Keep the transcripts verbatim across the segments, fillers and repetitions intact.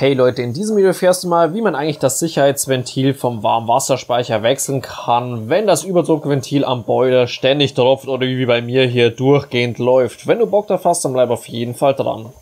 Hey Leute, in diesem Video erfährst du mal, wie man eigentlich das Sicherheitsventil vom Warmwasserspeicher wechseln kann, wenn das Überdruckventil am Boiler ständig tropft oder wie bei mir hier durchgehend läuft. Wenn du Bock drauf hast, dann bleib auf jeden Fall dran.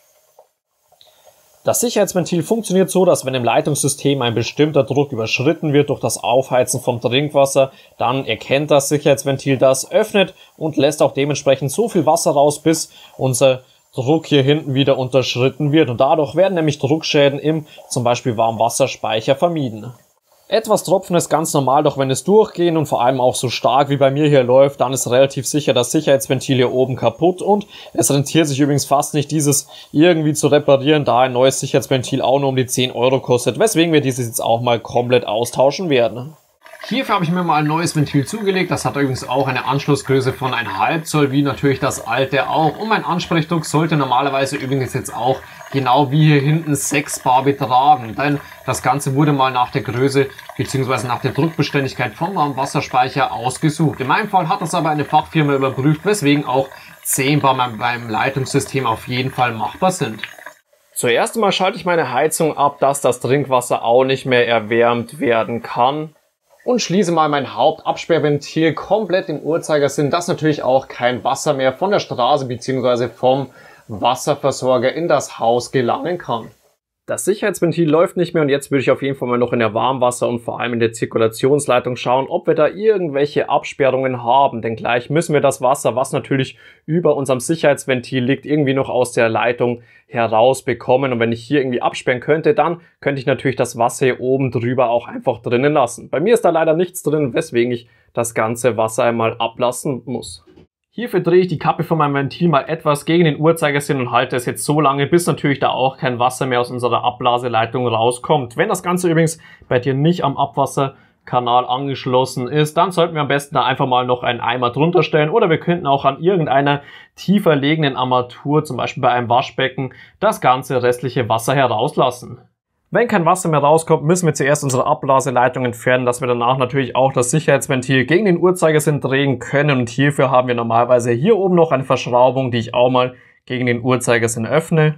Das Sicherheitsventil funktioniert so, dass wenn im Leitungssystem ein bestimmter Druck überschritten wird durch das Aufheizen vom Trinkwasser, dann erkennt das Sicherheitsventil das, öffnet und lässt auch dementsprechend so viel Wasser raus, bis unser Druck hier hinten wieder unterschritten wird, und dadurch werden nämlich Druckschäden im zum Beispiel Warmwasserspeicher vermieden. Etwas Tropfen ist ganz normal, doch wenn es durchgehend und vor allem auch so stark wie bei mir hier läuft, dann ist relativ sicher das Sicherheitsventil hier oben kaputt, und es rentiert sich übrigens fast nicht, dieses irgendwie zu reparieren, da ein neues Sicherheitsventil auch nur um die zehn Euro kostet, weswegen wir dieses jetzt auch mal komplett austauschen werden. Hierfür habe ich mir mal ein neues Ventil zugelegt. Das hat übrigens auch eine Anschlussgröße von ein Komma fünf Zoll, wie natürlich das alte auch. Und mein Ansprechdruck sollte normalerweise übrigens jetzt auch genau wie hier hinten sechs Bar betragen. Denn das Ganze wurde mal nach der Größe bzw. nach der Druckbeständigkeit vom Warmwasserspeicher ausgesucht. In meinem Fall hat das aber eine Fachfirma überprüft, weswegen auch zehn Bar beim Leitungssystem auf jeden Fall machbar sind. Zuerst einmal schalte ich meine Heizung ab, dass das Trinkwasser auch nicht mehr erwärmt werden kann. Und schließe mal mein Hauptabsperrventil komplett im Uhrzeigersinn, dass natürlich auch kein Wasser mehr von der Straße bzw. vom Wasserversorger in das Haus gelangen kann. Das Sicherheitsventil läuft nicht mehr, und jetzt würde ich auf jeden Fall mal noch in der Warmwasser- und vor allem in der Zirkulationsleitung schauen, ob wir da irgendwelche Absperrungen haben. Denn gleich müssen wir das Wasser, was natürlich über unserem Sicherheitsventil liegt, irgendwie noch aus der Leitung herausbekommen. Und wenn ich hier irgendwie absperren könnte, dann könnte ich natürlich das Wasser hier oben drüber auch einfach drinnen lassen. Bei mir ist da leider nichts drin, weswegen ich das ganze Wasser einmal ablassen muss. Hierfür drehe ich die Kappe von meinem Ventil mal etwas gegen den Uhrzeigersinn und halte es jetzt so lange, bis natürlich da auch kein Wasser mehr aus unserer Ablaseleitung rauskommt. Wenn das Ganze übrigens bei dir nicht am Abwasserkanal angeschlossen ist, dann sollten wir am besten da einfach mal noch einen Eimer drunter stellen, oder wir könnten auch an irgendeiner tiefer liegenden Armatur, zum Beispiel bei einem Waschbecken, das ganze restliche Wasser herauslassen. Wenn kein Wasser mehr rauskommt, müssen wir zuerst unsere Ablaseleitung entfernen, dass wir danach natürlich auch das Sicherheitsventil gegen den Uhrzeigersinn drehen können. Und hierfür haben wir normalerweise hier oben noch eine Verschraubung, die ich auch mal gegen den Uhrzeigersinn öffne.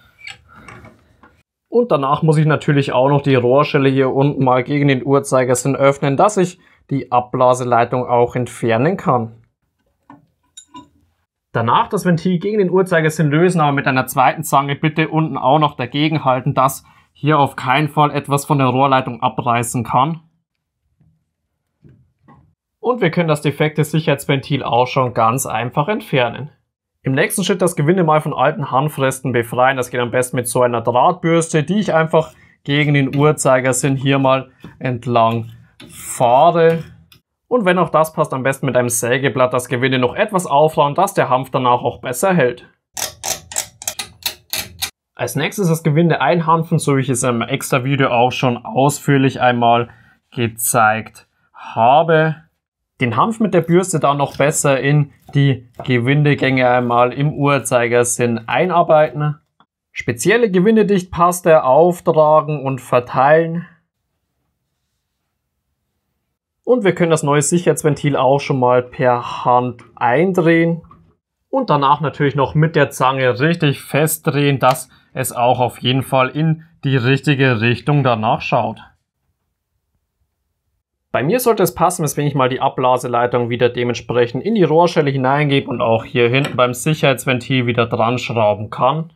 Und danach muss ich natürlich auch noch die Rohrschelle hier unten mal gegen den Uhrzeigersinn öffnen, dass ich die Ablaseleitung auch entfernen kann. Danach das Ventil gegen den Uhrzeigersinn lösen, aber mit einer zweiten Zange bitte unten auch noch dagegen halten, dass hier auf keinen Fall etwas von der Rohrleitung abreißen kann. Und wir können das defekte Sicherheitsventil auch schon ganz einfach entfernen. Im nächsten Schritt das Gewinde mal von alten Hanfresten befreien. Das geht am besten mit so einer Drahtbürste, die ich einfach gegen den Uhrzeigersinn hier mal entlang fahre. Und wenn auch das passt, am besten mit einem Sägeblatt das Gewinde noch etwas aufrauen, dass der Hanf danach auch besser hält. Als nächstes das Gewinde einhanfen, so wie ich es im extra Video auch schon ausführlich einmal gezeigt habe. Den Hanf mit der Bürste dann noch besser in die Gewindegänge einmal im Uhrzeigersinn einarbeiten. Spezielle Gewindedichtpaste auftragen und verteilen. Und wir können das neue Sicherheitsventil auch schon mal per Hand eindrehen. Und danach natürlich noch mit der Zange richtig festdrehen, dass es auch auf jeden Fall in die richtige Richtung danach schaut. Bei mir sollte es passen, weswegen ich mal die Ablaseleitung wieder dementsprechend in die Rohrschelle hineingebe und auch hier hinten beim Sicherheitsventil wieder dran schrauben kann.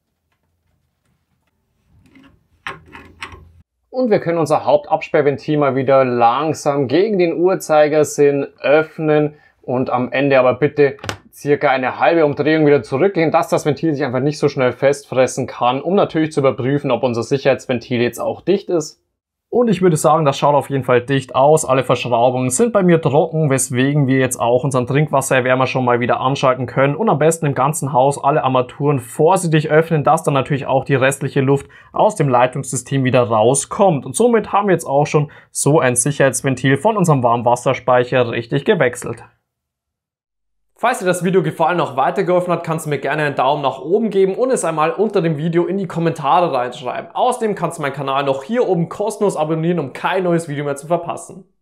Und wir können unser Hauptabsperrventil mal wieder langsam gegen den Uhrzeigersinn öffnen und am Ende aber bitte circa eine halbe Umdrehung wieder zurückgehen, dass das Ventil sich einfach nicht so schnell festfressen kann, um natürlich zu überprüfen, ob unser Sicherheitsventil jetzt auch dicht ist. Und ich würde sagen, das schaut auf jeden Fall dicht aus. Alle Verschraubungen sind bei mir trocken, weswegen wir jetzt auch unseren Trinkwassererwärmer schon mal wieder anschalten können und am besten im ganzen Haus alle Armaturen vorsichtig öffnen, dass dann natürlich auch die restliche Luft aus dem Leitungssystem wieder rauskommt. Und somit haben wir jetzt auch schon so ein Sicherheitsventil von unserem Warmwasserspeicher richtig gewechselt. Falls dir das Video gefallen und auch weitergeholfen hat, kannst du mir gerne einen Daumen nach oben geben und es einmal unter dem Video in die Kommentare reinschreiben. Außerdem kannst du meinen Kanal noch hier oben kostenlos abonnieren, um kein neues Video mehr zu verpassen.